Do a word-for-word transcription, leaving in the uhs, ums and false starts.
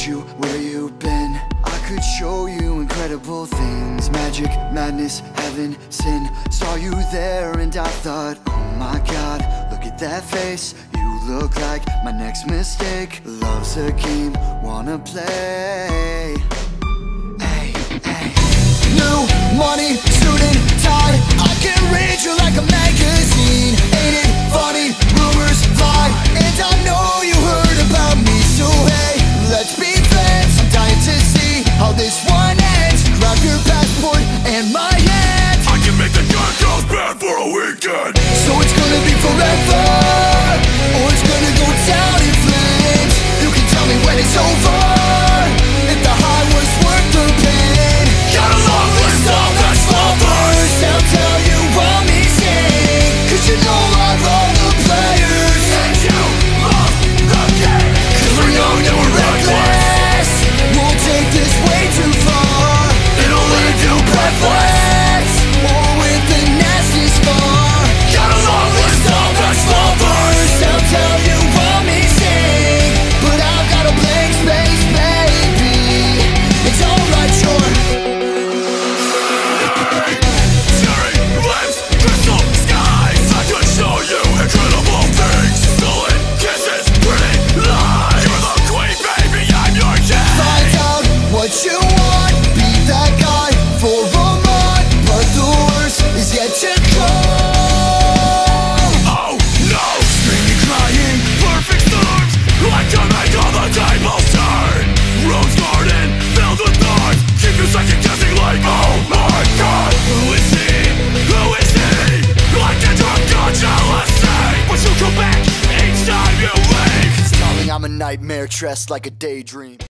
you where you've been. I could show you incredible things, magic, madness, heaven, sin. Saw you there and I thought, oh my god, look at that face. You look like my next mistake. Love's a game, wanna play. Hey, hey. New money, suit and tie, I can read you like a magazine. Ain't it funny, rumors fly, and I know you heard about me. So hey, let's be friends, I'm dying to see how this one ends. Grab your passport and my hand. I can make the good girls bad for a weekend. So it's gonna be forever, or it's gonna go down in flames. You can tell me when it's over, if the high was worth the pain. Got a long list of ex-lovers, I'll tell you I'm easy, cause you know I've all the players. and you love the game. Cause we're young and we're reckless. We'll take this way too far. It'll leave you breathless. Or with a nasty scar. Got a long list of ex-lovers, I'll tell you I'm easy, but I've got a blank space, baby. It's alright, sure. cherry lips, crystal skies. I could show you incredible things. Stolen kisses, pretty lies. You're the queen, baby, I'm your king. Find out what you want, be that guy for a month, but the worst is yet to come. Oh no, screaming, crying, perfect storms, like to make all the tables turn. Rose garden filled with thorns, keep you second guessing like, oh my god, who is he? Who is he? Like a drunk on jealousy, but you come back each time you leave. Darling, I'm a nightmare dressed like a daydream.